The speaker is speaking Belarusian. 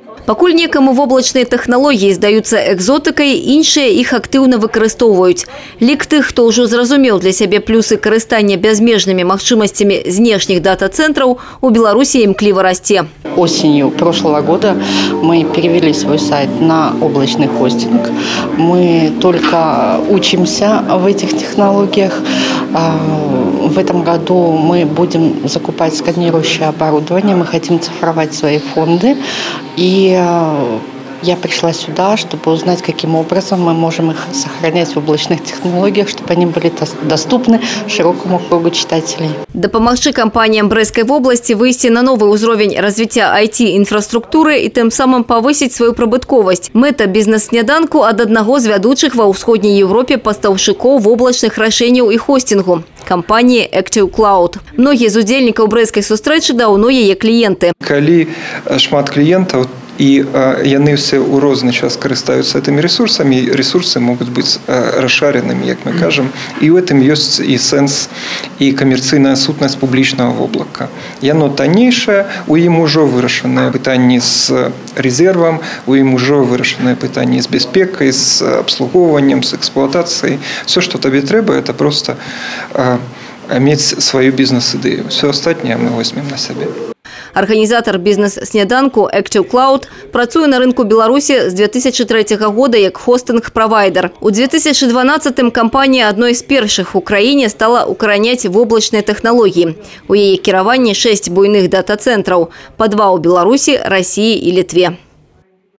Пакуль некаму воблачныя тэхналогіі здаюцца экзотыкай, іншыя іх актыўна выкарыстоўваюць. Лік тых, хто ўжо зразумеў для сябе плюсы карыстання бязмежнымі магчымасцямі знешніх дата-центраў, у Беларуси імкліва расце. Осенью прошлого года мы перевели свой сайт на облачный хостинг. Мы только учимся в этих технологиях. В этом году мы будем закупать сканирующее оборудование, мы хотим цифровать свои фонды. И я пришла сюда, чтобы узнать, каким образом мы можем их сохранять в облачных технологиях, чтобы они были доступны широкому кругу читателей. Дапамагчы кампаніям Брэсцкай вобласці выйсці на новы ўзровень развіцця IT-інфраструктуры і тым самым павысіць сваю прыбытковасць. Мэта бізнес-сняданку ад аднаго з вядучых ва ўсходняй Еўропе пастаўшчыкоў воблачных рашэнняў і хостингу – кампаніі Active Cloud. Многія з удзельнікаў брэсцкай сустрэчы даўно яе кліенты. Калі шмат кліентаў и яны все у розны час карыстаюцца этими ресурсами, ресурсы могут быть расшаренными, как мы кажем, и в этом есть и сенс, и коммерційная сутнасць публічнага воблака. Яно таннейшае, у ім ужо вырашаныя пытанні з резервам, у ім ужо вырашаныя пытанні з бяспекай, з абслугоўваннем, з эксплуатацыяй. Все, что табе трэба, это просто мець свою бізнес-ідэю. Все астатняе мы возьмем на сябе. Арганізатар бізнес-сняданку Active Cloud працуе на рынку Беларусі з 2003 года як хостинг-правайдер. У 2012-м кампанія адной з першых у краіне стала укараняць воблачныя тэхналогіі. У яе кіраванні 6 буйных дата-цэнтраў, па 2 у Беларусі, Расіі і Літве.